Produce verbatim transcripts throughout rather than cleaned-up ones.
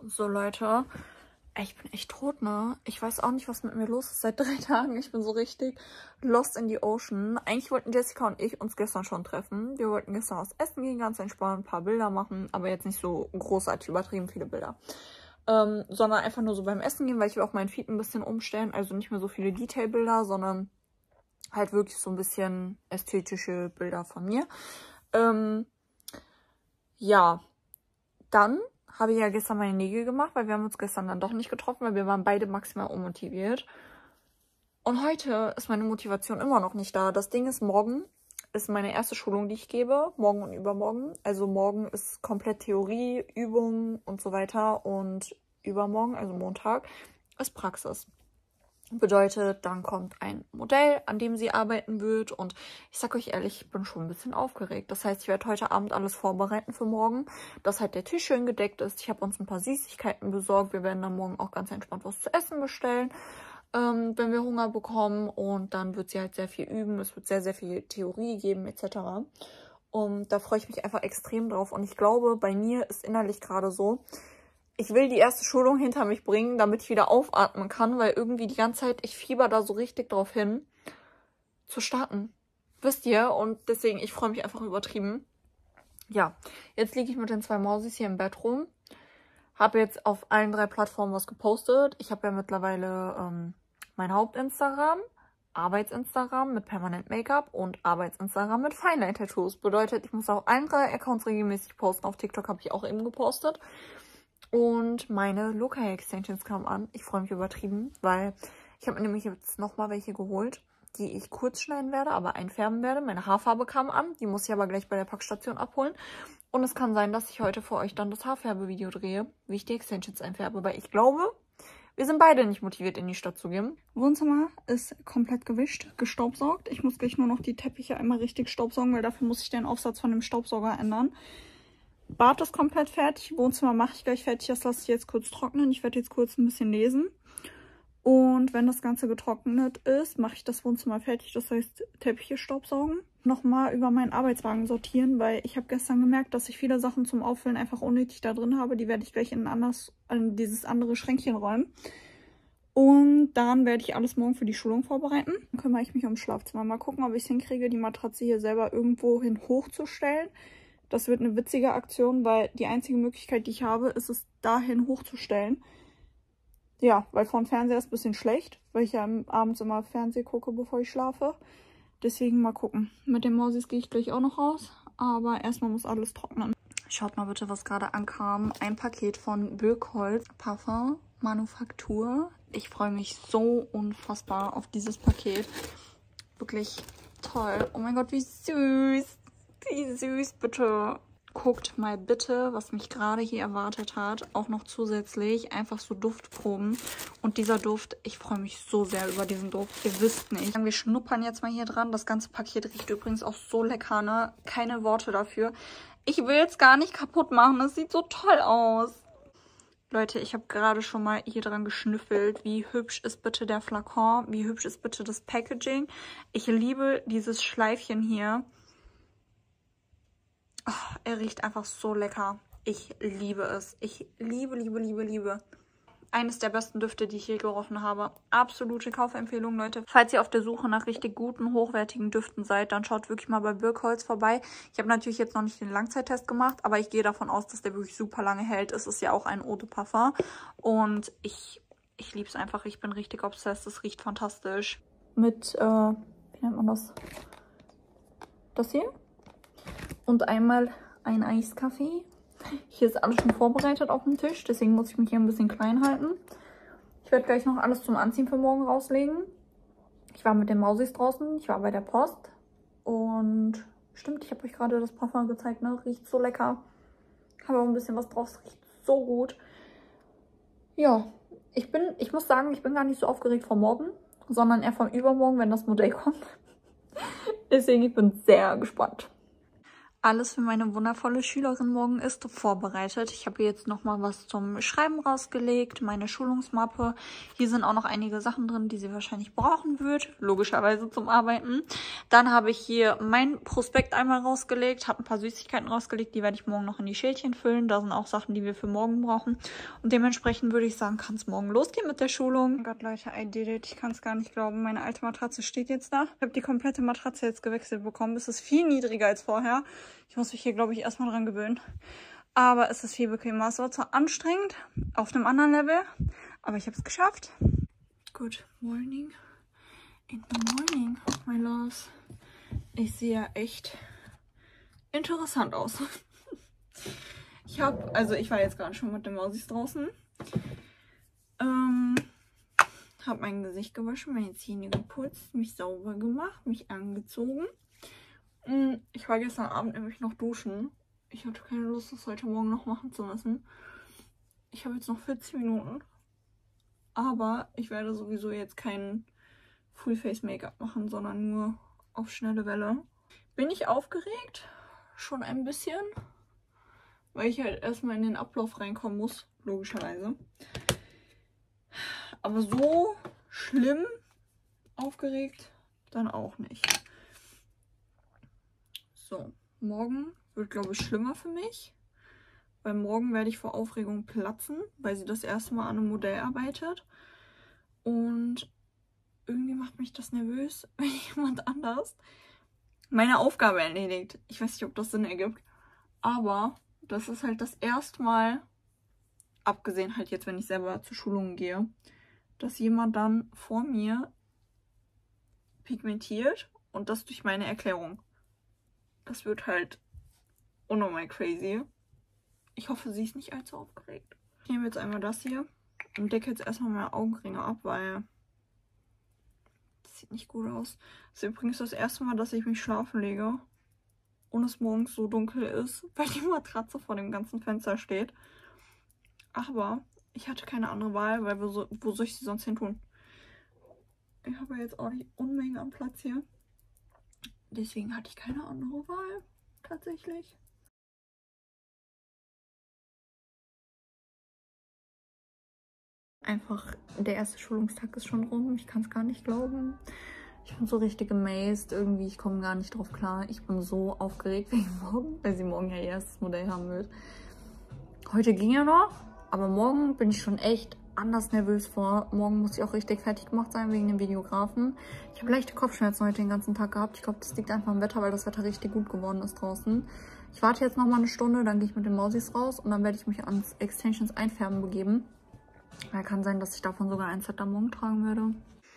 So, Leute, ich bin echt tot, ne? Ich weiß auch nicht, was mit mir los ist seit drei Tagen. Ich bin so richtig lost in the ocean. Eigentlich wollten Jessica und ich uns gestern schon treffen. Wir wollten gestern was essen gehen, ganz entspannt, ein paar Bilder machen, aber jetzt nicht so großartig übertrieben viele Bilder. Ähm, sondern einfach nur so beim Essen gehen, weil ich will auch meinen Feed ein bisschen umstellen. Also nicht mehr so viele Detailbilder, sondern halt wirklich so ein bisschen ästhetische Bilder von mir. Ähm, ja, dann habe ich ja gestern meine Nägel gemacht, weil wir haben uns gestern dann doch nicht getroffen, weil wir waren beide maximal unmotiviert. Und heute ist meine Motivation immer noch nicht da. Das Ding ist, morgen ist meine erste Schulung, die ich gebe. Morgen und übermorgen. Also morgen ist komplett Theorie, Übungen und so weiter. Und übermorgen, also Montag, ist Praxis. Bedeutet, dann kommt ein Modell, an dem sie arbeiten wird. Und ich sag euch ehrlich, ich bin schon ein bisschen aufgeregt. Das heißt, ich werde heute Abend alles vorbereiten für morgen, dass halt der Tisch schön gedeckt ist. Ich habe uns ein paar Süßigkeiten besorgt. Wir werden dann morgen auch ganz entspannt was zu essen bestellen, ähm, wenn wir Hunger bekommen. Und dann wird sie halt sehr viel üben. Es wird sehr, sehr viel Theorie geben et cetera. Und da freue ich mich einfach extrem drauf. Und ich glaube, bei mir ist innerlich gerade so, ich will die erste Schulung hinter mich bringen, damit ich wieder aufatmen kann, weil irgendwie die ganze Zeit, ich fieber da so richtig drauf hin, zu starten. Wisst ihr? Und deswegen, ich freue mich einfach übertrieben. Ja, jetzt liege ich mit den zwei Mausis hier im Bett rum. Habe jetzt auf allen drei Plattformen was gepostet. Ich habe ja mittlerweile ähm, mein Haupt-Instagram, Arbeits-Instagram mit Permanent Make-up und Arbeits-Instagram mit Feinline-Tattoos. Bedeutet, ich muss auf allen drei Accounts regelmäßig posten. Auf TikTok habe ich auch eben gepostet. Und meine Lokai-Extensions kamen an. Ich freue mich übertrieben, weil ich habe mir nämlich jetzt nochmal welche geholt, die ich kurz schneiden werde, aber einfärben werde. Meine Haarfarbe kam an. Die muss ich aber gleich bei der Packstation abholen. Und es kann sein, dass ich heute für euch dann das Haarfärbevideo drehe, wie ich die Extensions einfärbe. Weil ich glaube, wir sind beide nicht motiviert, in die Stadt zu gehen. Wohnzimmer ist komplett gewischt, gestaubsaugt. Ich muss gleich nur noch die Teppiche einmal richtig staubsaugen, weil dafür muss ich den Aufsatz von dem Staubsauger ändern. Bad ist komplett fertig. Wohnzimmer mache ich gleich fertig. Das lasse ich jetzt kurz trocknen. Ich werde jetzt kurz ein bisschen lesen. Und wenn das Ganze getrocknet ist, mache ich das Wohnzimmer fertig. Das heißt, Teppiche staubsaugen. Nochmal über meinen Arbeitswagen sortieren, weil ich habe gestern gemerkt, dass ich viele Sachen zum Auffüllen einfach unnötig da drin habe. Die werde ich gleich in, ein anderes, in dieses andere Schränkchen räumen. Und dann werde ich alles morgen für die Schulung vorbereiten. Dann kümmere ich mich ums Schlafzimmer. Mal gucken, ob ich es hinkriege, die Matratze hier selber irgendwo hin hochzustellen. Das wird eine witzige Aktion, weil die einzige Möglichkeit, die ich habe, ist es dahin hochzustellen. Ja, weil vor dem Fernseher ist ein bisschen schlecht, weil ich ja abends immer Fernsehen gucke, bevor ich schlafe. Deswegen mal gucken. Mit den Mausis gehe ich gleich auch noch raus, aber erstmal muss alles trocknen. Schaut mal bitte, was gerade ankam. Ein Paket von Birkholz Parfum Manufaktur. Ich freue mich so unfassbar auf dieses Paket. Wirklich toll. Oh mein Gott, wie süß. Wie süß, bitte. Guckt mal bitte, was mich gerade hier erwartet hat. Auch noch zusätzlich einfach so Duftproben. Und dieser Duft, ich freue mich so sehr über diesen Duft. Ihr wisst nicht. Wir schnuppern jetzt mal hier dran. Das ganze Paket riecht übrigens auch so lecker, ne? Keine Worte dafür. Ich will es gar nicht kaputt machen. Es sieht so toll aus. Leute, ich habe gerade schon mal hier dran geschnüffelt. Wie hübsch ist bitte der Flakon? Wie hübsch ist bitte das Packaging? Ich liebe dieses Schleifchen hier. Oh, er riecht einfach so lecker. Ich liebe es. Ich liebe, liebe, liebe, liebe. Eines der besten Düfte, die ich je gerochen habe. Absolute Kaufempfehlung, Leute. Falls ihr auf der Suche nach richtig guten, hochwertigen Düften seid, dann schaut wirklich mal bei Birkholz vorbei. Ich habe natürlich jetzt noch nicht den Langzeittest gemacht, aber ich gehe davon aus, dass der wirklich super lange hält. Es ist ja auch ein Eau de Parfum. Und ich, ich liebe es einfach. Ich bin richtig obsessed. Es riecht fantastisch. Mit, äh, wie nennt man das? Das hier? Und einmal ein Eiskaffee. Hier ist alles schon vorbereitet auf dem Tisch, deswegen muss ich mich hier ein bisschen klein halten. Ich werde gleich noch alles zum Anziehen für morgen rauslegen. Ich war mit den Mausis draußen, ich war bei der Post. Und stimmt, ich habe euch gerade das Parfum gezeigt, ne? Riecht so lecker. Habe auch ein bisschen was drauf, riecht so gut. Ja, ich bin, ich muss sagen, ich bin gar nicht so aufgeregt vor morgen, sondern eher vom Übermorgen, wenn das Modell kommt. Deswegen, ich bin sehr gespannt. Alles für meine wundervolle Schülerin morgen ist vorbereitet. Ich habe jetzt noch mal was zum Schreiben rausgelegt, meine Schulungsmappe. Hier sind auch noch einige Sachen drin, die sie wahrscheinlich brauchen wird, logischerweise zum Arbeiten. Dann habe ich hier mein Prospekt einmal rausgelegt, habe ein paar Süßigkeiten rausgelegt, die werde ich morgen noch in die Schälchen füllen. Da sind auch Sachen, die wir für morgen brauchen. Und dementsprechend würde ich sagen, kann es morgen losgehen mit der Schulung. Oh Gott, Leute, I did it. Ich kann es gar nicht glauben. Meine alte Matratze steht jetzt da. Ich habe die komplette Matratze jetzt gewechselt bekommen. Es ist viel niedriger als vorher. Ich muss mich hier, glaube ich, erstmal dran gewöhnen. Aber es ist viel bequemer. Es war zwar anstrengend, auf einem anderen Level, aber ich habe es geschafft. Good morning. In the morning, my loves. Ich sehe ja echt interessant aus. Ich habe, also ich war jetzt gerade schon mit den Mausis draußen. Ähm, habe mein Gesicht gewaschen, meine Zähne geputzt, mich sauber gemacht, mich angezogen. Ich war gestern Abend nämlich noch duschen. Ich hatte keine Lust, das heute Morgen noch machen zu müssen. Ich habe jetzt noch vierzig Minuten. Aber ich werde sowieso jetzt kein Full-Face-Make-up machen, sondern nur auf schnelle Welle. Bin ich aufgeregt? Schon ein bisschen. Weil ich halt erstmal in den Ablauf reinkommen muss, logischerweise. Aber so schlimm aufgeregt dann auch nicht. So, morgen wird, glaube ich, schlimmer für mich. Weil morgen werde ich vor Aufregung platzen, weil sie das erste Mal an einem Modell arbeitet. Und irgendwie macht mich das nervös, wenn jemand anders meine Aufgabe erledigt. Ich weiß nicht, ob das Sinn ergibt. Aber das ist halt das erste Mal, abgesehen halt jetzt, wenn ich selber zur Schulung gehe, dass jemand dann vor mir pigmentiert und das durch meine Erklärung. Das wird halt unnormal crazy. Ich hoffe, sie ist nicht allzu aufgeregt. Ich nehme jetzt einmal das hier und decke jetzt erstmal meine Augenringe ab, weil das sieht nicht gut aus. Das ist übrigens das erste Mal, dass ich mich schlafen lege und es morgens so dunkel ist, weil die Matratze vor dem ganzen Fenster steht. Aber ich hatte keine andere Wahl, weil wo, so, wo soll ich sie sonst hin tun? Ich habe jetzt auch nicht Unmengen am Platz hier. Deswegen hatte ich keine andere Wahl, tatsächlich. Einfach, der erste Schulungstag ist schon rum. Ich kann es gar nicht glauben. Ich bin so richtig amazed. Irgendwie, ich komme gar nicht drauf klar. Ich bin so aufgeregt wegen morgen, weil sie morgen ja ihr erstes Modell haben wird. Heute ging ja noch, aber morgen bin ich schon echt anders nervös vor. Morgen muss ich auch richtig fertig gemacht sein wegen dem Videografen. Ich habe leichte Kopfschmerzen heute den ganzen Tag gehabt. Ich glaube, das liegt einfach am Wetter, weil das Wetter richtig gut geworden ist draußen. Ich warte jetzt noch mal eine Stunde, dann gehe ich mit den Mausis raus und dann werde ich mich ans Extensions einfärben begeben. Ja, kann sein, dass ich davon sogar ein Set am Morgen tragen werde.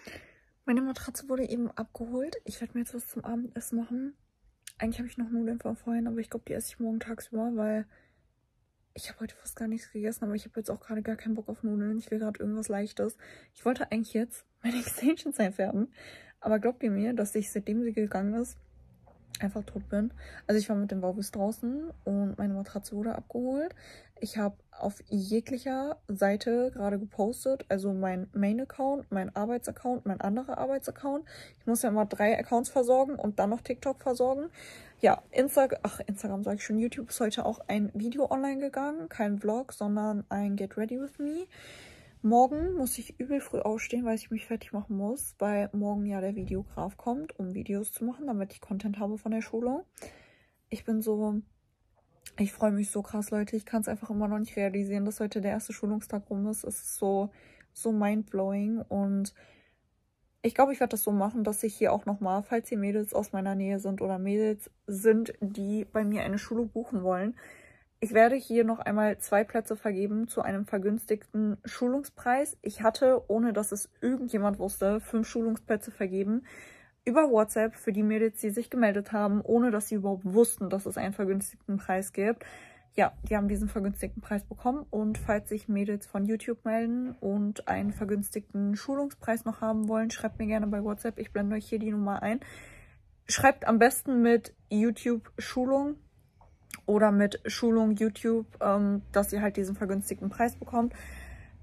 Meine Matratze wurde eben abgeholt. Ich werde mir jetzt was zum Abendessen machen. Eigentlich habe ich noch Nudeln von vorhin, aber ich glaube, die esse ich morgen tagsüber, weil ich habe heute fast gar nichts gegessen, aber ich habe jetzt auch gerade gar keinen Bock auf Nudeln. Ich will gerade irgendwas Leichtes. Ich wollte eigentlich jetzt meine Extensions einfärben, aber glaubt ihr mir, dass ich, seitdem sie gegangen ist, einfach tot bin? Also ich war mit dem Wauwis draußen und meine Matratze wurde abgeholt. Ich habe auf jeglicher Seite gerade gepostet, also mein Main-Account, mein Arbeitsaccount, mein anderer Arbeitsaccount. Ich muss ja immer drei Accounts versorgen und dann noch TikTok versorgen. Ja, Instagram, ach Instagram sage ich schon, YouTube ist heute auch ein Video online gegangen. Kein Vlog, sondern ein Get Ready With Me. Morgen muss ich übel früh aufstehen, weil ich mich fertig machen muss, weil morgen ja der Videograf kommt, um Videos zu machen, damit ich Content habe von der Schulung. Ich bin so, ich freue mich so krass, Leute. Ich kann es einfach immer noch nicht realisieren, dass heute der erste Schulungstag rum ist. Es ist so, so mindblowing und ich glaube, ich werde das so machen, dass ich hier auch nochmal, falls hier Mädels aus meiner Nähe sind oder Mädels sind, die bei mir eine Schule buchen wollen, ich werde hier noch einmal zwei Plätze vergeben zu einem vergünstigten Schulungspreis. Ich hatte, ohne dass es irgendjemand wusste, fünf Schulungsplätze vergeben. Über WhatsApp für die Mädels, die sich gemeldet haben, ohne dass sie überhaupt wussten, dass es einen vergünstigten Preis gibt. Ja, die haben diesen vergünstigten Preis bekommen. Und falls sich Mädels von YouTube melden und einen vergünstigten Schulungspreis noch haben wollen, schreibt mir gerne bei WhatsApp. Ich blende euch hier die Nummer ein. Schreibt am besten mit YouTube Schulung oder mit Schulung YouTube, ähm, dass ihr halt diesen vergünstigten Preis bekommt.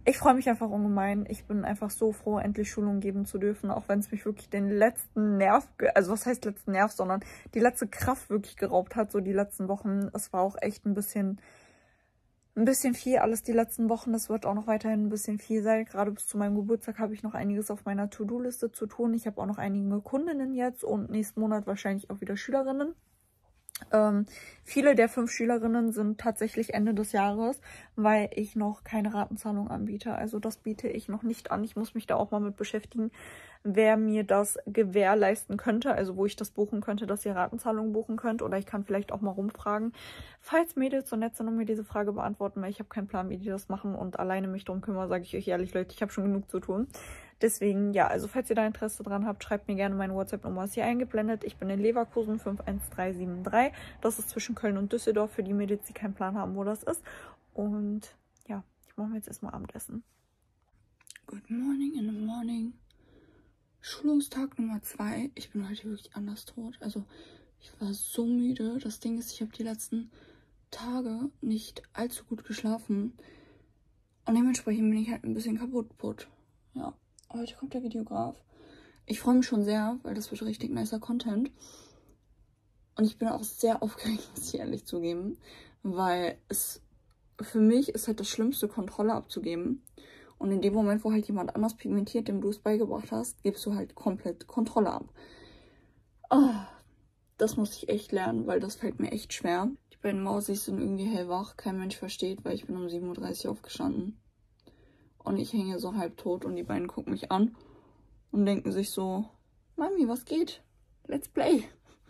ich freue mich einfach ungemein. Ich bin einfach so froh, endlich Schulung geben zu dürfen, auch wenn es mich wirklich den letzten Nerv, also was heißt letzten Nerv, sondern die letzte Kraft wirklich geraubt hat, so die letzten Wochen. Es war auch echt ein bisschen, ein bisschen viel alles die letzten Wochen. Das wird auch noch weiterhin ein bisschen viel sein. Gerade bis zu meinem Geburtstag habe ich noch einiges auf meiner To-Do-Liste zu tun. Ich habe auch noch einige Kundinnen jetzt und nächsten Monat wahrscheinlich auch wieder Schülerinnen. Ähm, viele der fünf Schülerinnen sind tatsächlich Ende des Jahres, weil ich noch keine Ratenzahlung anbiete. Also das biete ich noch nicht an. Ich muss mich da auch mal mit beschäftigen, wer mir das gewährleisten könnte, also wo ich das buchen könnte, dass ihr Ratenzahlungen buchen könnt. Oder ich kann vielleicht auch mal rumfragen, falls Mädels so nett sind und mir diese Frage beantworten, weil ich habe keinen Plan, wie die das machen und alleine mich drum kümmere, sage ich euch ehrlich, Leute, ich habe schon genug zu tun. Deswegen, ja, also falls ihr da Interesse dran habt, schreibt mir gerne meine WhatsApp-Nummer, ist hier eingeblendet. Ich bin in Leverkusen fünf eins drei sieben drei. Das ist zwischen Köln und Düsseldorf für die Mädels, die keinen Plan haben, wo das ist. Und ja, ich mache mir jetzt erstmal Abendessen. Good morning in the morning. Schulungstag Nummer zwei. Ich bin heute wirklich anders tot. Also ich war so müde. Das Ding ist, ich habe die letzten Tage nicht allzu gut geschlafen. Und dementsprechend bin ich halt ein bisschen kaputt. Ja. Heute kommt der Videograf. Ich freue mich schon sehr, weil das wird richtig nicer Content. Und ich bin auch sehr aufgeregt, muss ich ehrlich zugeben. Weil es für mich ist halt das Schlimmste, Kontrolle abzugeben. Und in dem Moment, wo halt jemand anders pigmentiert, dem du es beigebracht hast, gibst du halt komplett Kontrolle ab. Oh, das muss ich echt lernen, weil das fällt mir echt schwer. Die beiden Mausis sind irgendwie hellwach. Kein Mensch versteht, weil ich bin um sieben Uhr dreißig aufgestanden. Und ich hänge so halb tot und die beiden gucken mich an und denken sich so, Mami, was geht? Let's play.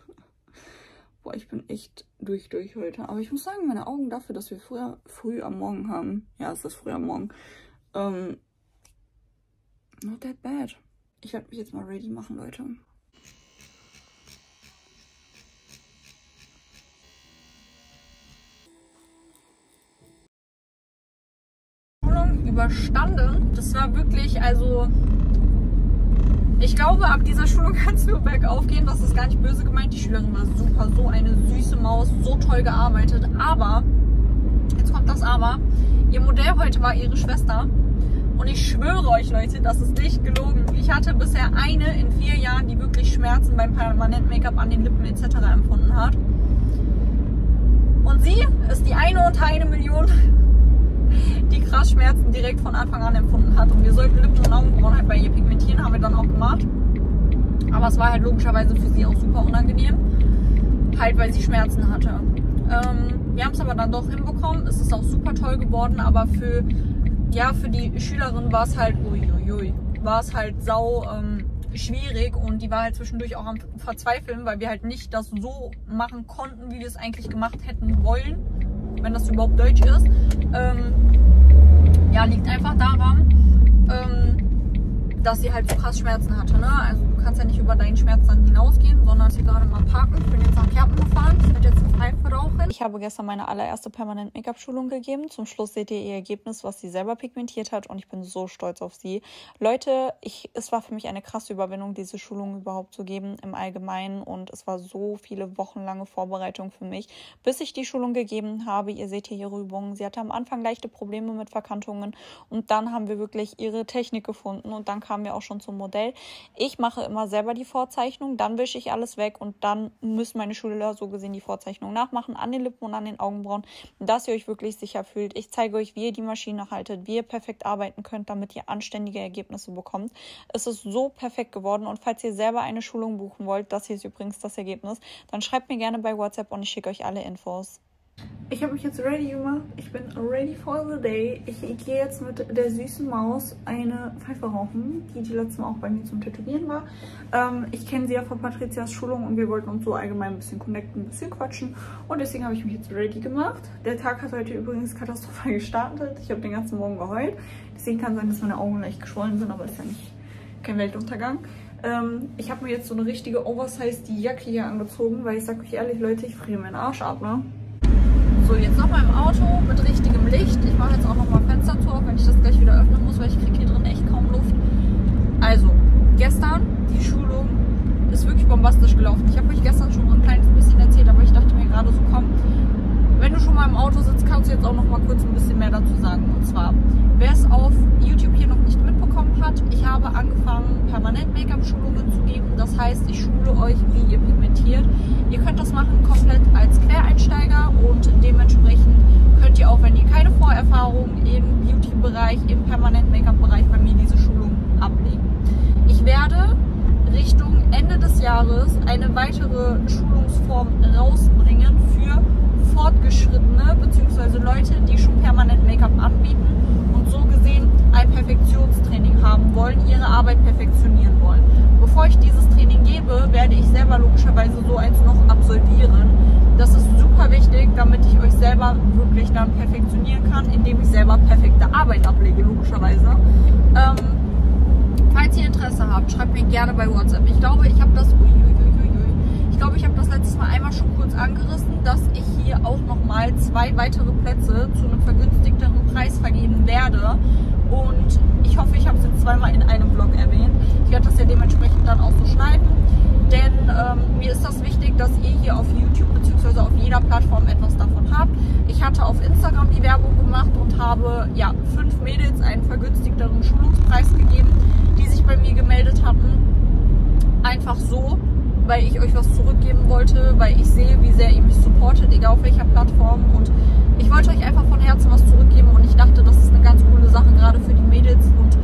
Boah, ich bin echt durch, durch heute. Aber ich muss sagen, meine Augen dafür, dass wir früher, früh am Morgen haben, ja, es ist früh am Morgen, ähm, not that bad. Ich werde mich jetzt mal ready machen, Leute. Überstanden. Das war wirklich, also ich glaube, ab dieser Schulung kann es nur bergauf gehen. Das ist gar nicht böse gemeint. Die Schülerin war super, so eine süße Maus, so toll gearbeitet. Aber, jetzt kommt das Aber, ihr Modell heute war ihre Schwester. Und ich schwöre euch, Leute, das ist nicht gelogen. Ich hatte bisher eine in vier Jahren, die wirklich Schmerzen beim Permanent-Make-up an den Lippen et cetera empfunden hat. Und sie ist die eine unter eine Million, die krass Schmerzen direkt von Anfang an empfunden hat. Und wir sollten Lippen und Augenbrauen halt bei ihr pigmentieren, haben wir dann auch gemacht. Aber es war halt logischerweise für sie auch super unangenehm. Halt, weil sie Schmerzen hatte. Ähm, wir haben es aber dann doch hinbekommen. Es ist auch super toll geworden, aber für, ja, für die Schülerin war es halt, uiuiui, war es halt sau ähm, schwierig. Und die war halt zwischendurch auch am Verzweifeln, weil wir halt nicht das so machen konnten, wie wir es eigentlich gemacht hätten wollen. Wenn das überhaupt Deutsch ist. Ähm, ja, liegt einfach daran, ähm, dass sie halt so krass Schmerzen hatte. Ne? Also du kannst ja nicht über deinen Schmerz dann hinausgehen, sondern sie gerade mal parken. Ich bin jetzt nach Kerpen gefahren. Ich werde jetzt in Frankfurt rauchen. Ich habe gestern meine allererste Permanent-Make-up-Schulung gegeben. Zum Schluss seht ihr ihr Ergebnis, was sie selber pigmentiert hat. Und ich bin so stolz auf sie. Leute, ich, es war für mich eine krasse Überwindung, diese Schulung überhaupt zu geben im Allgemeinen. Und es war so viele wochenlange Vorbereitung für mich, bis ich die Schulung gegeben habe. Ihr seht hier ihre Übungen. Sie hatte am Anfang leichte Probleme mit Verkantungen. Und dann haben wir wirklich ihre Technik gefunden. Und dann kamen wir auch schon zum Modell. Ich mache immer selber die Vorzeichnung. Dann wische ich alles weg. Und dann müssen meine Schüler so gesehen die Vorzeichnung nachmachen an den Lippen und an den Augenbrauen, dass ihr euch wirklich sicher fühlt. Ich zeige euch, wie ihr die Maschine haltet, wie ihr perfekt arbeiten könnt, damit ihr anständige Ergebnisse bekommt. Es ist so perfekt geworden und falls ihr selber eine Schulung buchen wollt, das hier ist übrigens das Ergebnis, dann schreibt mir gerne bei WhatsApp und ich schicke euch alle Infos. Ich habe mich jetzt ready gemacht. Ich bin ready for the day. Ich gehe jetzt mit der süßen Maus eine Pfeife rauchen, die die letzte Mal auch bei mir zum Tätowieren war. Ähm, ich kenne sie ja von Patrizias Schulung und wir wollten uns so allgemein ein bisschen connecten, ein bisschen quatschen. Und deswegen habe ich mich jetzt ready gemacht. Der Tag hat heute übrigens katastrophal gestartet. Ich habe den ganzen Morgen geheult. Deswegen kann sein, dass meine Augen leicht geschwollen sind, aber ist ja nicht kein Weltuntergang. Ähm, ich habe mir jetzt so eine richtige Oversize Jacke hier angezogen, weil ich sage euch ehrlich, Leute, ich friere meinen Arsch ab, ne? So, jetzt noch mal im Auto mit richtigem Licht. Ich mache jetzt auch noch mal Fenster zu, auch wenn ich das gleich wieder öffnen muss, weil ich kriege hier drin echt kaum Luft. Also, gestern, die Schulung ist wirklich bombastisch gelaufen. Ich habe euch gestern schon so ein kleines bisschen erzählt, aber ich dachte mir gerade so, komm, wenn du schon mal im Auto sitzt, kannst du jetzt auch noch mal kurz ein bisschen mehr dazu sagen. Und zwar, wer es auf habe angefangen, permanent Make-up-Schulungen zu geben. Das heißt, ich schule euch, wie ihr pigmentiert. Ihr könnt das machen komplett als Quereinsteiger und dementsprechend könnt ihr auch, wenn ihr keine Vorerfahrung im Beauty-Bereich, im Permanent-Make-up-Bereich bei mir diese Schulung ablegen. Ich werde Richtung Ende des Jahres eine weitere Schulungsform rausbringen für Fortgeschrittene bzw. Leute, die schon permanent Make-up anbieten und so gesehen ein Perfektionstraining haben wollen, ihre Arbeit perfektionieren wollen. Bevor ich dieses Training gebe, werde ich selber logischerweise so eins noch absolvieren. Das ist super wichtig, damit ich euch selber wirklich dann perfektionieren kann, indem ich selber perfekte Arbeit ablege, logischerweise. Ähm, falls ihr Interesse habt, schreibt mir gerne bei WhatsApp. Ich glaube, ich habe das... Ich glaube, ich habe das letztes Mal einmal schon kurz angerissen, dass ich hier auch nochmal zwei weitere Plätze zu einem vergünstigteren Preis vergeben werde. Und ich hoffe, ich habe es jetzt zweimal in einem Vlog erwähnt. Ich werde das ja dementsprechend dann auch so schneiden. Denn ähm, mir ist das wichtig, dass ihr hier auf YouTube bzw. auf jeder Plattform etwas davon habt. Ich hatte auf Instagram die Werbung gemacht und habe ja fünf Mädels einen vergünstigteren Schulungspreis gegeben, die sich bei mir gemeldet hatten. Einfach so, weil ich euch was zurückgeben wollte, weil ich sehe, wie sehr ihr mich supportet, egal auf welcher Plattform. Und ich wollte euch einfach von Herzen was zurückgeben und ich dachte, das ist eine ganz coole Sache, gerade für die Mädels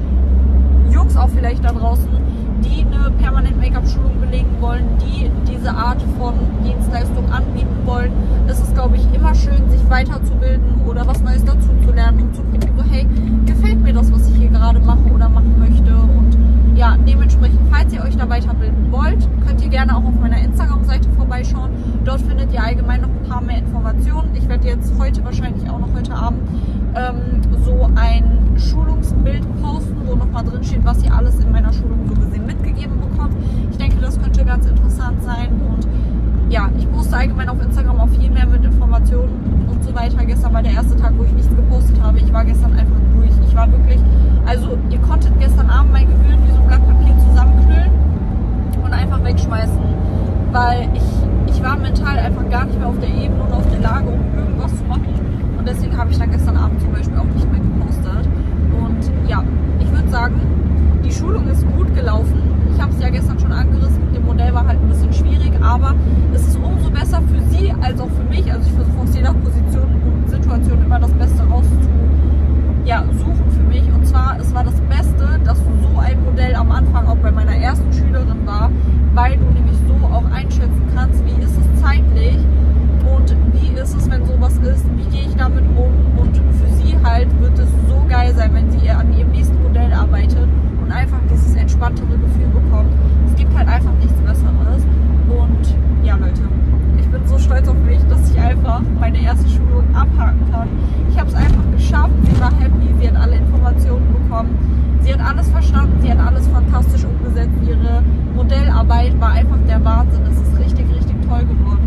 und Jungs auch vielleicht da draußen, die eine permanent Make-up-Schulung belegen wollen, die diese Art von Dienstleistung anbieten wollen. Es ist, glaube ich, immer schön, sich weiterzubilden oder was Neues dazu zu lernen und zu gucken, so, hey, gefällt mir das, was ich hier gerade mache oder machen möchte. Und ja, dementsprechend, falls ihr euch da weiterbilden wollt, könnt ihr gerne auch auf meiner Instagram-Seite vorbeischauen. Dort findet ihr allgemein noch ein paar mehr Informationen. Ich werde jetzt heute wahrscheinlich auch noch heute Abend ähm, so ein Schulungsbild posten, wo nochmal drin steht, was ihr alles in meiner Schulung so gesehen mitgegeben bekommt. Ich denke, das könnte ganz interessant sein. Und ja, ich poste allgemein auf Instagram auch viel mehr mit Informationen und so weiter. Gestern war der erste Tag, wo ich nichts gepostet habe. Ich war gestern einfach durch. Ich war wirklich, also ihr konntet gestern Abend mein Gehirn wie so ein Blatt Papier zusammenknüllen und einfach wegschmeißen, weil ich, ich war mental einfach gar nicht mehr auf der Ebene und auf der Lage, um irgendwas zu machen. Und deswegen habe ich dann gestern Abend zum Beispiel auch nicht mehr gepostet. Und ja, ich würde sagen, die Schulung ist gut gelaufen. Ich habe es ja gestern schon angerissen. Dem Modell war halt ein bisschen schwierig, aber es ist umso besser für sie als auch für mich. Also ich versuche aus jeder Position und Situation immer das Beste rauszusuchen, ja, suchen für mich. Und zwar, es war das Beste, dass so ein Modell am Anfang auch bei meiner ersten Schülerin war, weil du nämlich so auch einschätzen kannst, wie ist es zeitlich und wie ist es, wenn sowas ist, wie gehe ich damit um. Und für sie halt wird es so geil sein, wenn sie an ihrem nächsten Modell arbeitet und einfach dieses entspanntere Gefühl bekommt. Es gibt halt einfach nichts Besseres. Und ja, Leute, ich bin so stolz auf mich, dass ich einfach meine erste Schulung abhaken kann. Ich habe es einfach geschafft. Sie war happy, sie hat alle Informationen bekommen. Sie hat alles verstanden, sie hat alles fantastisch umgesetzt. Ihre Modellarbeit war einfach der Wahnsinn. Es ist richtig, richtig toll geworden.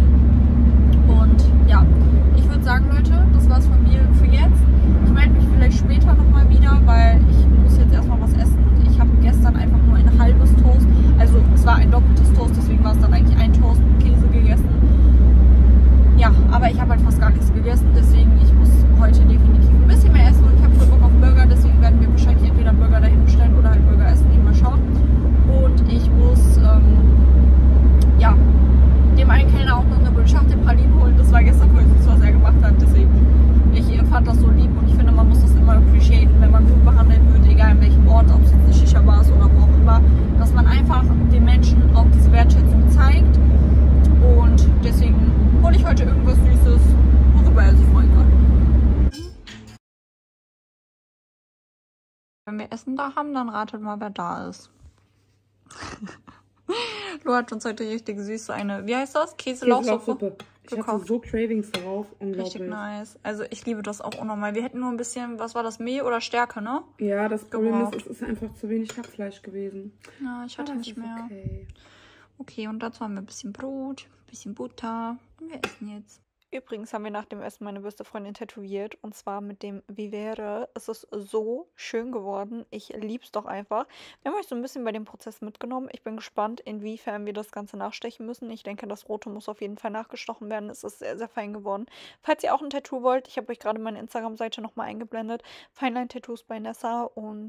Und ja, ich würde sagen, Leute, das war's von mir für jetzt. Ich melde mich vielleicht später nochmal wieder, weil ich muss jetzt erstmal was essen. Ich habe gestern einfach nur ein halbes Toast, also es war ein doppeltes Toast, deswegen war es dann eigentlich ein Toast mit Käse gegessen. Ja, aber ich habe halt fast gar nichts gegessen, deswegen ich muss heute definitiv ein bisschen mehr essen und ich habe voll Bock auf Burger, deswegen werden wir wahrscheinlich entweder Burger dahin bestellen oder halt Burger essen, mal schauen. Und ich muss, ähm, ja, dem einen Kellner auch noch eine Bullschachtel Pralinen holen. Das war gestern voll süß, was er gemacht hat, deswegen ich fand das so lieb und ich finde, man muss das immer appreciaten, wenn man gut behandelt wird, egal in welchem Ort, ob es jetzt eine Shisha-Bar ist oder wo auch immer, dass man einfach den Menschen auch diese Wertschätzung zeigt. Und deswegen hole ich heute irgendwas Süßes, worüber er sich freuen kann. Wenn wir Essen da haben, dann ratet mal, wer da ist. Lu hat uns heute richtig süß so eine, wie heißt das? Käselauchsuppe. Ich hatte so Cravings darauf. Unglaublich. Richtig nice. Also ich liebe das auch unnormal. Wir hätten nur ein bisschen, was war das, Mehl oder Stärke, ne? Ja, das Problem ist, es ist einfach zu wenig Hackfleisch gewesen. Ja, ich hatte Aber nicht mehr. Okay. Okay, und dazu haben wir ein bisschen Brot, ein bisschen Butter und wir essen jetzt. Übrigens haben wir nach dem Essen meine beste Freundin tätowiert und zwar mit dem Vivere. Es ist so schön geworden. Ich liebe es doch einfach. Wir haben euch so ein bisschen bei dem Prozess mitgenommen. Ich bin gespannt, inwiefern wir das Ganze nachstechen müssen. Ich denke, das Rote muss auf jeden Fall nachgestochen werden. Es ist sehr, sehr fein geworden. Falls ihr auch ein Tattoo wollt, ich habe euch gerade meine Instagram-Seite nochmal eingeblendet. Feinline Tattoos bei Nessa und ja,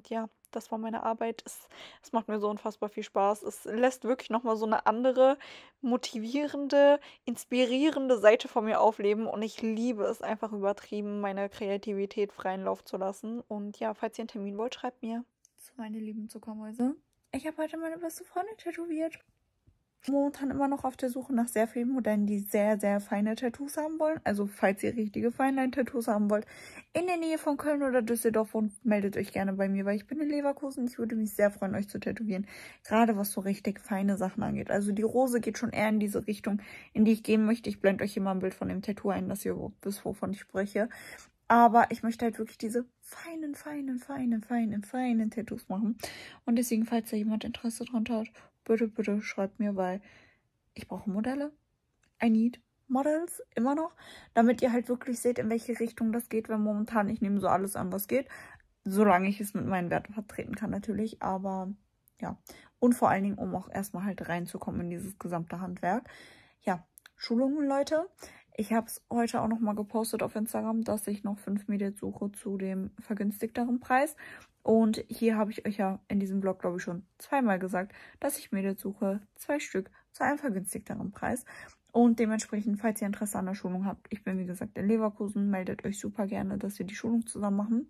das war meine Arbeit. Es, es macht mir so unfassbar viel Spaß. Es lässt wirklich nochmal so eine andere, motivierende, inspirierende Seite von mir aufleben. Und ich liebe es einfach übertrieben, meiner Kreativität freien Lauf zu lassen. Und ja, falls ihr einen Termin wollt, schreibt mir. Zu meine lieben Zuckermäuse. Ich habe heute meine beste Freundin tätowiert. Momentan immer noch auf der Suche nach sehr vielen Modellen, die sehr, sehr feine Tattoos haben wollen. Also falls ihr richtige Feinlein-Tattoos haben wollt, in der Nähe von Köln oder Düsseldorf, und meldet euch gerne bei mir, weil ich bin in Leverkusen. Ich würde mich sehr freuen, euch zu tätowieren. Gerade was so richtig feine Sachen angeht. Also die Rose geht schon eher in diese Richtung, in die ich gehen möchte. Ich blende euch hier mal ein Bild von dem Tattoo ein, dass ihr überhaupt wisst, wovon ich spreche. Aber ich möchte halt wirklich diese feinen, feinen, feinen, feinen, feinen Tattoos machen. Und deswegen, falls da jemand Interesse dran hat, bitte, bitte schreibt mir, weil ich brauche Modelle. I need Models, immer noch. Damit ihr halt wirklich seht, in welche Richtung das geht. Weil momentan, ich nehme so alles an, was geht. Solange ich es mit meinen Werten vertreten kann natürlich. Aber ja. Und vor allen Dingen, um auch erstmal halt reinzukommen in dieses gesamte Handwerk. Ja, Schulungen, Leute. Ich habe es heute auch nochmal gepostet auf Instagram, dass ich noch fünf Mädels suche zu dem vergünstigteren Preis. Und hier habe ich euch ja in diesem Vlog, glaube ich, schon zweimal gesagt, dass ich Mädels suche, zwei Stück, zu einem vergünstigteren Preis. Und dementsprechend, falls ihr Interesse an der Schulung habt, ich bin wie gesagt in Leverkusen, meldet euch super gerne, dass wir die Schulung zusammen machen.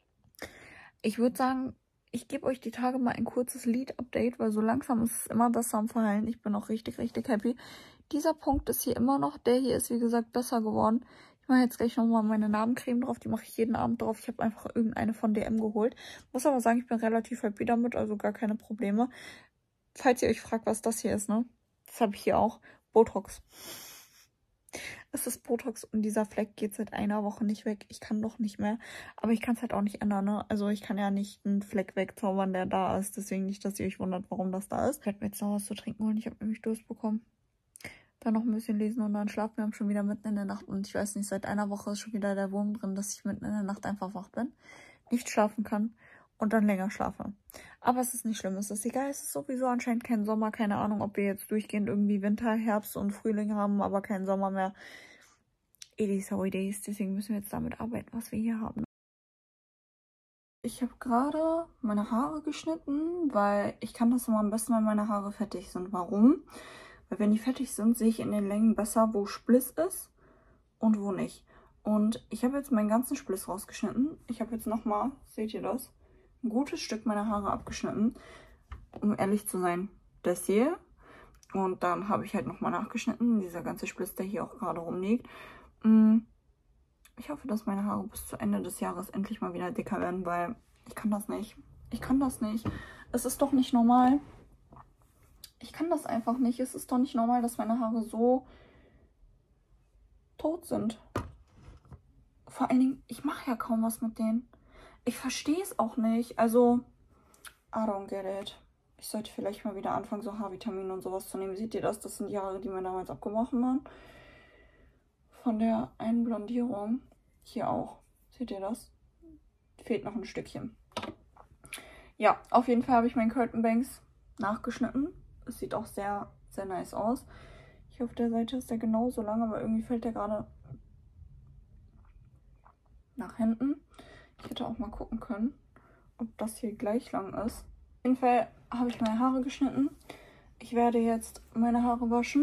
Ich würde sagen, ich gebe euch die Tage mal ein kurzes Lied-Update, weil so langsam ist es immer besser am Verheilen. Ich bin auch richtig, richtig happy. Dieser Punkt ist hier immer noch. Der hier ist, wie gesagt, besser geworden. Ich mache jetzt gleich nochmal meine Narbencreme drauf. Die mache ich jeden Abend drauf. Ich habe einfach irgendeine von D M geholt. Muss aber sagen, ich bin relativ happy damit, also gar keine Probleme. Falls ihr euch fragt, was das hier ist, ne? Das habe ich hier auch. Botox. Es ist Botox und dieser Fleck geht seit einer Woche nicht weg. Ich kann doch nicht mehr. Aber ich kann es halt auch nicht ändern, ne? Also ich kann ja nicht einen Fleck wegzaubern, der da ist. Deswegen nicht, dass ihr euch wundert, warum das da ist. Ich werde mir jetzt noch was zu trinken holen. Ich habe nämlich Durst bekommen. Dann noch ein bisschen lesen und dann schlafen wir schon wieder mitten in der Nacht. Und ich weiß nicht, seit einer Woche ist schon wieder der Wurm drin, dass ich mitten in der Nacht einfach wach bin. Nicht schlafen kann und dann länger schlafe. Aber es ist nicht schlimm, es ist egal. Es ist sowieso anscheinend kein Sommer. Keine Ahnung, ob wir jetzt durchgehend irgendwie Winter, Herbst und Frühling haben, aber kein Sommer mehr. It is how it is. Deswegen müssen wir jetzt damit arbeiten, was wir hier haben. Ich habe gerade meine Haare geschnitten, weil ich kann das immer am besten, wenn meine Haare fettig sind. Warum? Weil wenn die fettig sind, sehe ich in den Längen besser, wo Spliss ist und wo nicht. Und ich habe jetzt meinen ganzen Spliss rausgeschnitten. Ich habe jetzt nochmal, seht ihr das, ein gutes Stück meiner Haare abgeschnitten. Um ehrlich zu sein, das hier. Und dann habe ich halt nochmal nachgeschnitten. Dieser ganze Spliss, der hier auch gerade rumliegt. Ich hoffe, dass meine Haare bis zu Ende des Jahres endlich mal wieder dicker werden, weil ich kann das nicht. Ich kann das nicht. Es ist doch nicht normal. Ich kann das einfach nicht. Es ist doch nicht normal, dass meine Haare so tot sind. Vor allen Dingen, ich mache ja kaum was mit denen. Ich verstehe es auch nicht. Also, I don't get it. Ich sollte vielleicht mal wieder anfangen, so Haarvitamine und sowas zu nehmen. Seht ihr das? Das sind die Haare, die mir damals abgebrochen waren. Von der Einblondierung. Hier auch. Seht ihr das? Fehlt noch ein Stückchen. Ja, auf jeden Fall habe ich meinen Curtain Bangs nachgeschnitten. Es sieht auch sehr, sehr nice aus. Hier auf der Seite ist der genauso lang, aber irgendwie fällt der gerade nach hinten. Ich hätte auch mal gucken können, ob das hier gleich lang ist. Auf jeden Fall habe ich meine Haare geschnitten. Ich werde jetzt meine Haare waschen.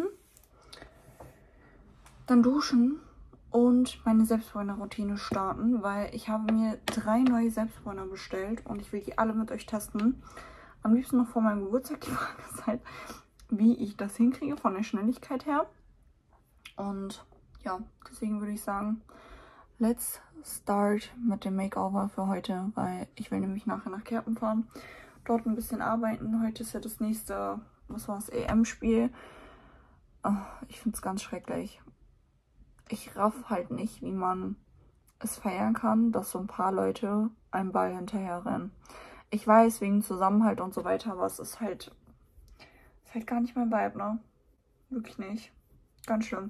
Dann duschen und meine Selbstbräuner-Routine starten, weil ich habe mir drei neue Selbstbräuner bestellt und ich will die alle mit euch testen. Am liebsten noch vor meinem Geburtstag. Die Frage ist halt, wie ich das hinkriege von der Schnelligkeit her. Und ja, deswegen würde ich sagen, let's start mit dem Makeover für heute, weil ich will nämlich nachher nach Kerpen fahren, dort ein bisschen arbeiten. Heute ist ja das nächste, was war das, E M-Spiel. Oh, ich finde es ganz schrecklich. Ich raff halt nicht, wie man es feiern kann, dass so ein paar Leute einem Ball hinterher rennen. Ich weiß, wegen Zusammenhalt und so weiter, aber es ist halt, ist halt gar nicht mein Vibe, ne? Wirklich nicht. Ganz schlimm.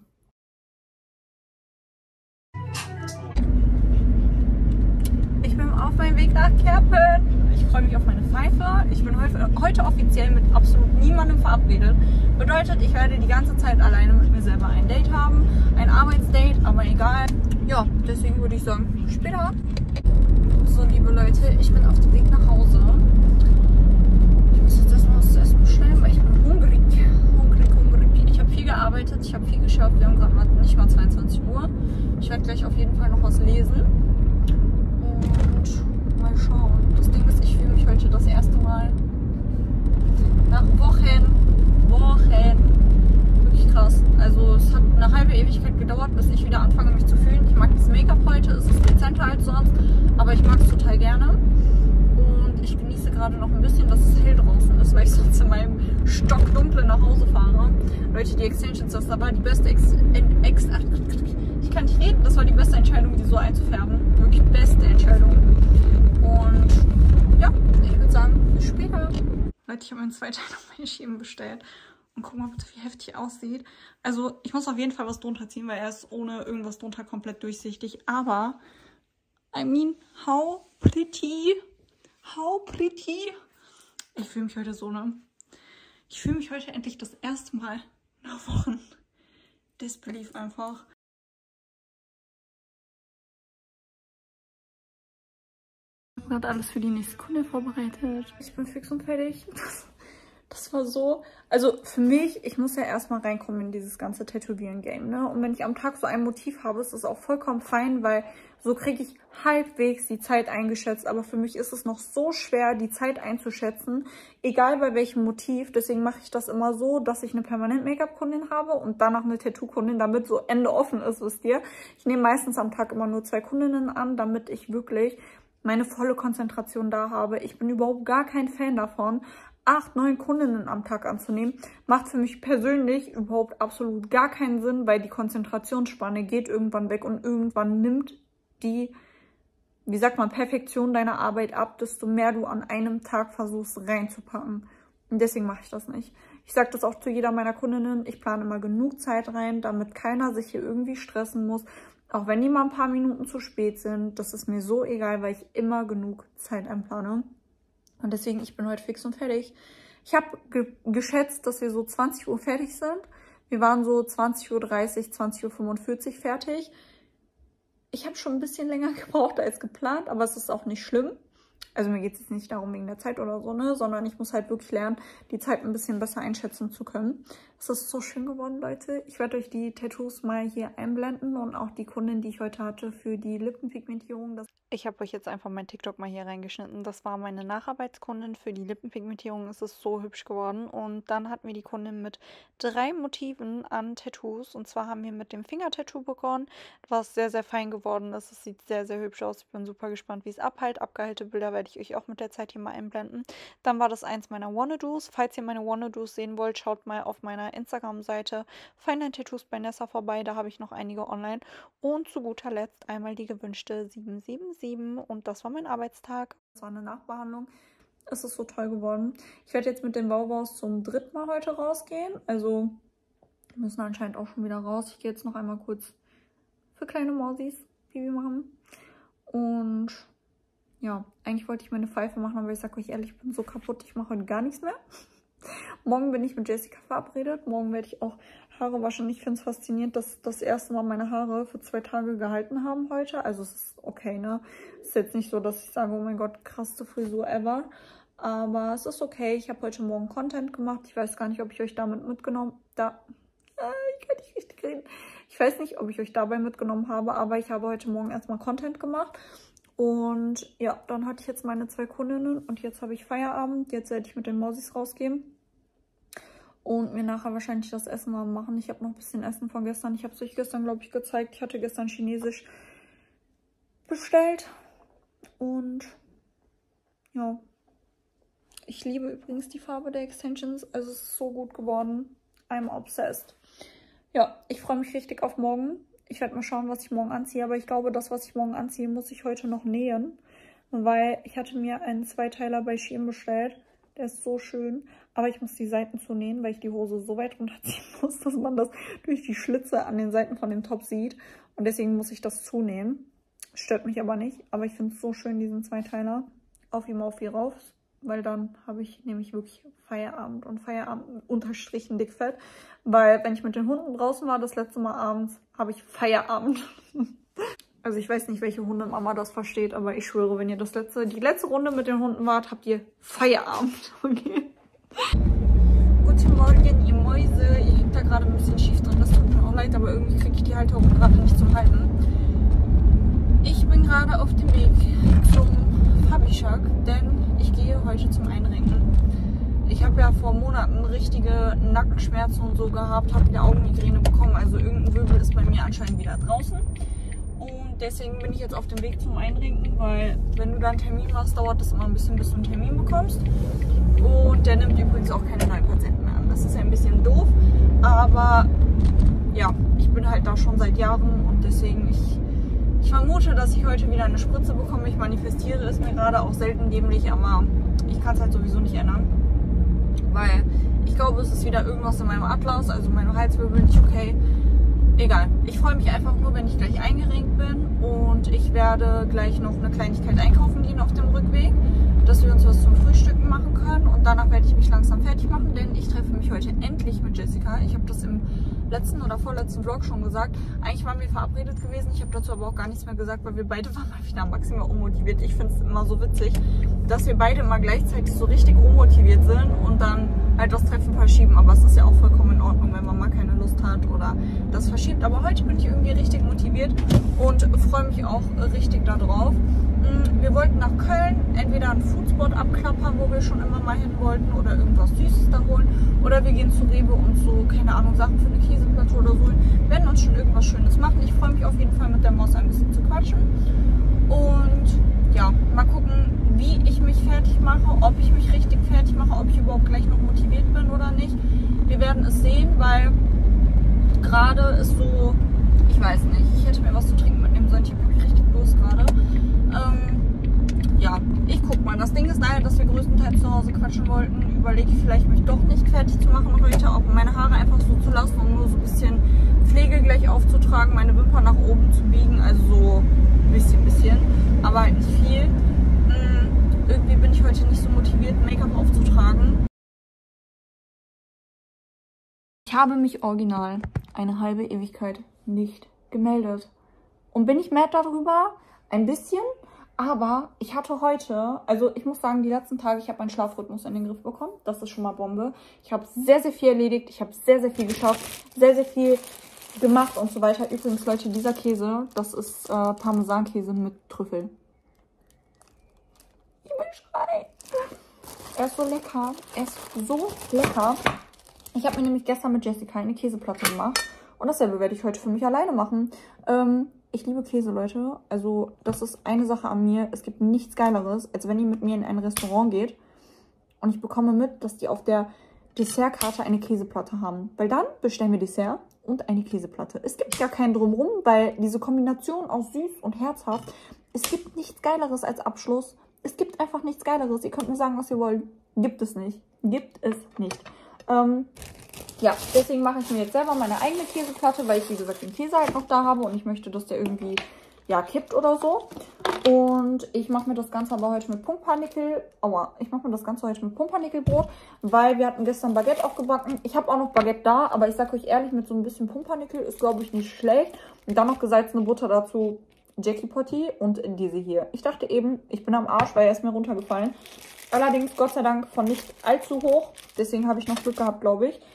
Ich bin auf meinem Weg nach Kerpen. Ich freue mich auf meine Pfeife. Ich bin heute, heute offiziell mit absolut niemandem verabredet. Bedeutet, ich werde die ganze Zeit alleine mit mir selber ein Date haben. Ein Arbeitsdate, aber egal. Ja, deswegen würde ich sagen, später. So, liebe Leute, ich bin auf dem Weg nach Hause. vorbereitet. Ich habe viel geschafft. Wir haben gerade mal nicht mal zweiundzwanzig Uhr. Ich werde gleich auf jeden Fall noch was lesen. Und mal schauen. Das Ding ist, ich fühle mich heute das erste Mal nach Wochen, Wochen, wirklich krass. Also es hat eine halbe Ewigkeit gedauert, bis ich wieder anfange, mich zu fühlen. Ich mag das Make-up heute, es ist dezenter als sonst, aber ich mag es total gerne. Und ich genieße gerade noch ein bisschen, dass es hell draußen ist, weil ich sonst in meinem Stockdunklen nach Hause fahre. Leute, die Extensions, das war die beste Ex... Ex ach, ich kann nicht reden, das war die beste Entscheidung, die so einzufärben. Wirklich beste Entscheidung. Und ja, ich würde sagen, bis später. Leute, ich habe mir zwei Teile auf meine Schienen bestellt. Und guck mal, wie heftig aussieht. Also, ich muss auf jeden Fall was drunter ziehen, weil er ist ohne irgendwas drunter komplett durchsichtig. Aber, I mean, how pretty. How pretty. Ich fühle mich heute so, ne? Ich fühle mich heute endlich das erste Mal nach Wochen. Disbelief einfach. Ich habe gerade alles für die nächste Kunde vorbereitet. Ich bin fix und fertig. Das, das war so... Also für mich, ich muss ja erstmal reinkommen in dieses ganze Tätowieren-Game, ne? Und wenn ich am Tag so ein Motiv habe, ist das auch vollkommen fein, weil so kriege ich halbwegs die Zeit eingeschätzt. Aber für mich ist es noch so schwer, die Zeit einzuschätzen, egal bei welchem Motiv. Deswegen mache ich das immer so, dass ich eine Permanent-Make-up-Kundin habe und danach eine Tattoo-Kundin, damit so Ende offen ist, wisst ihr. Ich nehme meistens am Tag immer nur zwei Kundinnen an, damit ich wirklich meine volle Konzentration da habe. Ich bin überhaupt gar kein Fan davon, acht, neun Kundinnen am Tag anzunehmen. Macht für mich persönlich überhaupt absolut gar keinen Sinn, weil die Konzentrationsspanne geht irgendwann weg und irgendwann nimmt die, wie sagt man, Perfektion deiner Arbeit ab, desto mehr du an einem Tag versuchst reinzupacken. Und deswegen mache ich das nicht. Ich sage das auch zu jeder meiner Kundinnen, ich plane immer genug Zeit rein, damit keiner sich hier irgendwie stressen muss. Auch wenn die mal ein paar Minuten zu spät sind, das ist mir so egal, weil ich immer genug Zeit einplane. Und deswegen, ich bin heute fix und fertig. Ich habe ge geschätzt, dass wir so zwanzig Uhr fertig sind. Wir waren so zwanzig Uhr dreißig, zwanzig Uhr fünfundvierzig fertig. Ich habe schon ein bisschen länger gebraucht als geplant, aber es ist auch nicht schlimm. Also mir geht es jetzt nicht darum wegen der Zeit oder so, ne, sondern ich muss halt wirklich lernen, die Zeit ein bisschen besser einschätzen zu können. Es ist so schön geworden, Leute. Ich werde euch die Tattoos mal hier einblenden und auch die Kundin, die ich heute hatte für die Lippenpigmentierung. Das ich habe euch jetzt einfach mein TikTok mal hier reingeschnitten. Das war meine Nacharbeitskundin für die Lippenpigmentierung. Es ist so hübsch geworden. Und dann hatten wir die Kundin mit drei Motiven an Tattoos. Und zwar haben wir mit dem Fingertattoo begonnen, was sehr, sehr fein geworden ist. Es sieht sehr, sehr hübsch aus. Ich bin super gespannt, wie es abhält. Abgeheilte Bilder werde ich euch auch mit der Zeit hier mal einblenden. Dann war das eins meiner Wanna-Dos. Falls ihr meine Wanna-Dos sehen wollt, schaut mal auf meiner Instagram-Seite Fine Tattoos bei Nessa vorbei. Da habe ich noch einige online. Und zu guter Letzt einmal die gewünschte sieben sieben sieben. Und das war mein Arbeitstag. Das war eine Nachbehandlung. Es ist so toll geworden. Ich werde jetzt mit den Wauwaus zum dritten Mal heute rausgehen. Also wir müssen anscheinend auch schon wieder raus. Ich gehe jetzt noch einmal kurz für kleine Mausis Pipi machen. Und ja, eigentlich wollte ich meine Pfeife machen, aber ich sage euch ehrlich, ich bin so kaputt, ich mache heute gar nichts mehr. Morgen bin ich mit Jessica verabredet. Morgen werde ich auch Haare waschen. Ich finde es faszinierend, dass das erste Mal meine Haare für zwei Tage gehalten haben heute. Also es ist okay, ne? Es ist jetzt nicht so, dass ich sage, oh mein Gott, krasseste Frisur ever. Aber es ist okay. Ich habe heute Morgen Content gemacht. Ich weiß gar nicht, ob ich euch damit mitgenommen... Da... Ah, ich kann nicht richtig reden. Ich weiß nicht, ob ich euch dabei mitgenommen habe, aber ich habe heute Morgen erstmal Content gemacht. Und ja, dann hatte ich jetzt meine zwei Kundinnen und jetzt habe ich Feierabend. Jetzt werde ich mit den Mausis rausgehen und mir nachher wahrscheinlich das Essen mal machen. Ich habe noch ein bisschen Essen von gestern. Ich habe es euch gestern, glaube ich, gezeigt. Ich hatte gestern Chinesisch bestellt. Und ja, ich liebe übrigens die Farbe der Extensions. Also es ist so gut geworden. I'm obsessed. Ja, ich freue mich richtig auf morgen. Ich werde mal schauen, was ich morgen anziehe. Aber ich glaube, das, was ich morgen anziehe, muss ich heute noch nähen. Weil ich hatte mir einen Zweiteiler bei Shein bestellt. Der ist so schön. Aber ich muss die Seiten zunähen, weil ich die Hose so weit runterziehen muss, dass man das durch die Schlitze an den Seiten von dem Top sieht. Und deswegen muss ich das zunähen. Stört mich aber nicht. Aber ich finde es so schön, diesen Zweiteiler. Auf ihm auf wie rauf. Weil dann habe ich nämlich wirklich Feierabend und Feierabend unterstrichen dickfett. Weil wenn ich mit den Hunden draußen war, das letzte Mal abends, habe ich Feierabend. Also ich weiß nicht, welche Hundemama das versteht, aber ich schwöre, wenn ihr das letzte, die letzte Runde mit den Hunden wart, habt ihr Feierabend. Okay. Gut, Guten Morgen, ihr Mäuse. Ihr hängt da gerade ein bisschen schief drin. Das tut mir auch leid, aber irgendwie kriege ich die Halterung gerade nicht zum Halten. Ich bin gerade auf dem Weg zum Fabischak, denn ich gehe heute zum Einrenken. Ich habe ja vor Monaten richtige Nackenschmerzen und so gehabt, habe wieder Augenmigräne bekommen. Also irgendein Wirbel ist bei mir anscheinend wieder draußen. Und deswegen bin ich jetzt auf dem Weg zum Einrenken, weil wenn du da einen Termin machst, dauert das immer ein bisschen, bis du einen Termin bekommst. Und der nimmt übrigens auch keine neuen Patienten mehr an. Das ist ja ein bisschen doof, aber ja, ich bin halt da schon seit Jahren und deswegen, ich, ich vermute, dass ich heute wieder eine Spritze bekomme. Ich manifestiere es mir gerade auch selten dämlich, aber ich kann es halt sowieso nicht ändern. Weil ich glaube, es ist wieder irgendwas in meinem Atlas, also meine Halswirbel nicht okay. Egal, ich freue mich einfach nur, wenn ich gleich eingerenkt bin und ich werde gleich noch eine Kleinigkeit einkaufen gehen auf dem Rückweg, dass wir uns was zum Frühstücken machen können und danach werde ich mich langsam fertig machen, denn ich treffe mich heute endlich mit Jessica. Ich habe das im letzten oder vorletzten Vlog schon gesagt. Eigentlich waren wir verabredet gewesen, ich habe dazu aber auch gar nichts mehr gesagt, weil wir beide waren mal wieder maximal unmotiviert. Ich finde es immer so witzig, dass wir beide mal gleichzeitig so richtig unmotiviert sind und dann halt das Treffen verschieben, aber es ist ja auch vollkommen in Ordnung, wenn man mal keine Lust hat oder das verschiebt. Aber heute bin ich irgendwie richtig motiviert und freue mich auch richtig darauf. Wir wollten nach Köln entweder einen Foodspot abklappern, wo wir schon immer mal hin wollten, oder irgendwas Süßes da holen, oder wir gehen zu Rewe und so, keine Ahnung, Sachen für eine Käseplatte oder so. Wir werden uns schon irgendwas Schönes machen. Ich freue mich auf jeden Fall mit der Maus ein bisschen zu quatschen und ja, mal gucken, wie ich mich fertig mache, ob ich mich richtig fertig mache, ob ich überhaupt gleich noch motiviert bin oder nicht. Wir werden es sehen, weil gerade ist so, ich weiß nicht, ich hätte mir was zu trinken mitnehmen sollen, ich habe wirklich richtig Durst gerade. Ähm, ja, ich guck mal. Das Ding ist daher, dass wir größtenteils zu Hause quatschen wollten, überlege ich vielleicht, mich doch nicht fertig zu machen heute, auch meine Haare einfach so zu lassen und nur so ein bisschen Pflege gleich aufzutragen, meine Wimpern nach oben zu biegen, also so ein bisschen, bisschen, aber halt nicht viel. Hm, irgendwie bin ich heute nicht so motiviert, Make-up aufzutragen. Ich habe mich original eine halbe Ewigkeit nicht gemeldet. Und bin ich mad darüber? Ein bisschen. Aber ich hatte heute, also ich muss sagen, die letzten Tage, ich habe meinen Schlafrhythmus in den Griff bekommen. Das ist schon mal Bombe. Ich habe sehr, sehr viel erledigt. Ich habe sehr, sehr viel geschafft. Sehr, sehr viel gemacht und so weiter. Übrigens, Leute, dieser Käse, das ist äh, Parmesankäse mit Trüffel. Ich will schreien. Er ist so lecker. Er ist so lecker. Ich habe mir nämlich gestern mit Jessica eine Käseplatte gemacht. Und dasselbe werde ich heute für mich alleine machen. Ähm, ich liebe Käse, Leute. Also das ist eine Sache an mir. Es gibt nichts Geileres, als wenn ihr mit mir in ein Restaurant geht und ich bekomme mit, dass die auf der Dessertkarte eine Käseplatte haben. Weil dann bestellen wir Dessert und eine Käseplatte. Es gibt gar keinen Drumrum, weil diese Kombination aus süß und herzhaft, es gibt nichts Geileres als Abschluss. Es gibt einfach nichts Geileres. Ihr könnt mir sagen, was ihr wollt. Gibt es nicht. Gibt es nicht. Ähm, ja, deswegen mache ich mir jetzt selber meine eigene Käseplatte, weil ich, wie gesagt, den Käse halt noch da habe und ich möchte, dass der irgendwie, ja, kippt oder so. Und ich mache mir das Ganze aber heute mit Pumpernickel, aua, ich mache mir das Ganze heute mit Pumpernickelbrot, weil wir hatten gestern Baguette aufgebacken. Ich habe auch noch Baguette da, aber ich sage euch ehrlich, mit so ein bisschen Pumpernickel ist, glaube ich, nicht schlecht. Und dann noch gesalzene Butter dazu, Jackie Potty und diese hier. Ich dachte eben, ich bin am Arsch, weil er ist mir runtergefallen. Allerdings, Gott sei Dank, von nicht allzu hoch. Deswegen habe ich noch Glück gehabt, glaube ich.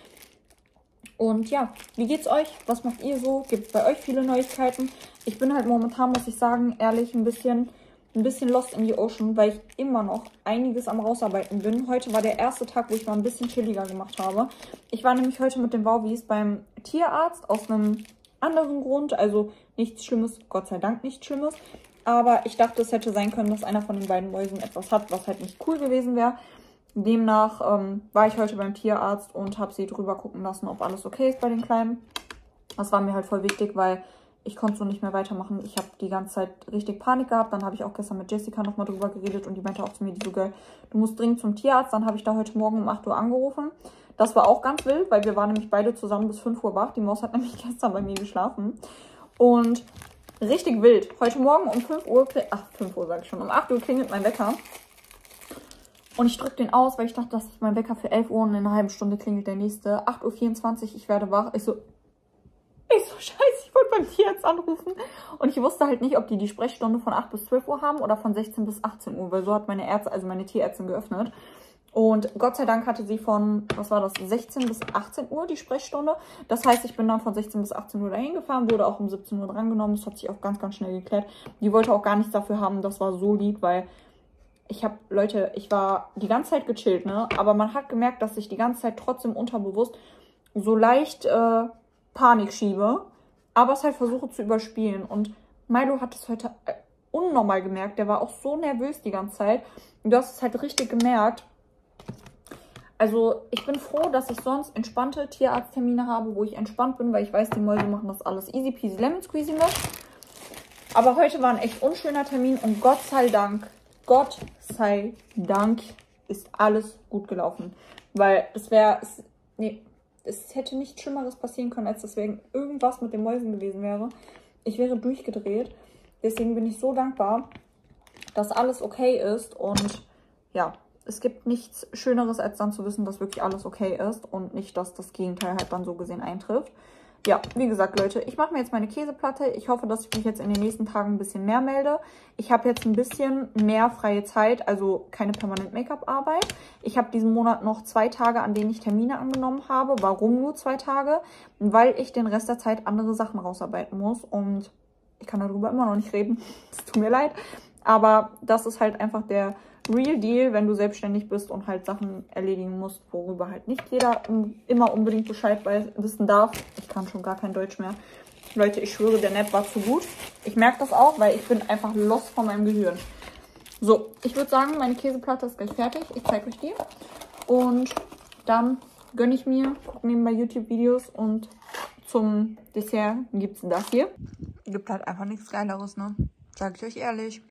Und ja, wie geht's euch? Was macht ihr so? Gibt es bei euch viele Neuigkeiten? Ich bin halt momentan, muss ich sagen, ehrlich, ein bisschen, ein bisschen lost in the ocean, weil ich immer noch einiges am Rausarbeiten bin. Heute war der erste Tag, wo ich mal ein bisschen chilliger gemacht habe. Ich war nämlich heute mit den Wauwis beim Tierarzt aus einem anderen Grund. Also nichts Schlimmes, Gott sei Dank nichts Schlimmes. Aber ich dachte, es hätte sein können, dass einer von den beiden Mäusen etwas hat, was halt nicht cool gewesen wäre. Demnach ähm, war ich heute beim Tierarzt und habe sie drüber gucken lassen, ob alles okay ist bei den Kleinen. Das war mir halt voll wichtig, weil ich konnte so nicht mehr weitermachen. Ich habe die ganze Zeit richtig Panik gehabt. Dann habe ich auch gestern mit Jessica nochmal drüber geredet und die meinte auch zu mir, die so geil, du musst dringend zum Tierarzt. Dann habe ich da heute Morgen um acht Uhr angerufen. Das war auch ganz wild, weil wir waren nämlich beide zusammen bis fünf Uhr wach. Die Maus hat nämlich gestern bei mir geschlafen. Und richtig wild. Heute Morgen um fünf Uhr, ach fünf Uhr sage ich schon, um acht Uhr klingelt mein Wecker. Und ich drücke den aus, weil ich dachte, das ist mein Wecker für elf Uhr und in einer halben Stunde klingelt der nächste. acht Uhr vierundzwanzig, ich werde wach. Ich so, ich so, scheiße, ich wollte beim Tierarzt anrufen. Und ich wusste halt nicht, ob die die Sprechstunde von acht bis zwölf Uhr haben oder von sechzehn bis achtzehn Uhr, weil so hat meine Ärzte, also meine Tierärztin geöffnet. Und Gott sei Dank hatte sie von, was war das, sechzehn bis achtzehn Uhr die Sprechstunde. Das heißt, ich bin dann von sechzehn bis achtzehn Uhr dahin gefahren, wurde auch um siebzehn Uhr drangenommen. Das hat sich auch ganz, ganz schnell geklärt. Die wollte auch gar nichts dafür haben. Das war so lieb, weil ich habe, Leute, ich war die ganze Zeit gechillt, ne? Aber man hat gemerkt, dass ich die ganze Zeit trotzdem unterbewusst so leicht äh, Panik schiebe, aber es halt versuche zu überspielen. Und Milo hat es heute äh, unnormal gemerkt. Der war auch so nervös die ganze Zeit. Und du hast es halt richtig gemerkt. Also ich bin froh, dass ich sonst entspannte Tierarzttermine habe, wo ich entspannt bin, weil ich weiß, die Mäuse machen das alles easy peasy lemon squeezy mit. Aber heute war ein echt unschöner Termin und Gott sei Dank, Gott sei Dank ist alles gut gelaufen. Weil es wäre, nee, es hätte nichts Schlimmeres passieren können, als dass wegen irgendwas mit den Mäusen gewesen wäre. Ich wäre durchgedreht. Deswegen bin ich so dankbar, dass alles okay ist und ja, es gibt nichts Schöneres, als dann zu wissen, dass wirklich alles okay ist und nicht, dass das Gegenteil halt dann so gesehen eintrifft. Ja, wie gesagt, Leute, ich mache mir jetzt meine Käseplatte. Ich hoffe, dass ich mich jetzt in den nächsten Tagen ein bisschen mehr melde. Ich habe jetzt ein bisschen mehr freie Zeit, also keine permanent Make-up-Arbeit. Ich habe diesen Monat noch zwei Tage, an denen ich Termine angenommen habe. Warum nur zwei Tage? Weil ich den Rest der Zeit andere Sachen rausarbeiten muss und ich kann darüber immer noch nicht reden. Es tut mir leid, aber das ist halt einfach der Real Deal, wenn du selbstständig bist und halt Sachen erledigen musst, worüber halt nicht jeder immer unbedingt Bescheid weiß, wissen darf. Ich kann schon gar kein Deutsch mehr. Leute, ich schwöre, der Nap war zu gut. Ich merke das auch, weil ich bin einfach lost von meinem Gehirn. So, ich würde sagen, meine Käseplatte ist gleich fertig. Ich zeige euch die. Und dann gönne ich mir, gucke nebenbei YouTube-Videos und zum Dessert gibt es das hier. Gibt halt einfach nichts Geileres, ne? Sag ich euch ehrlich.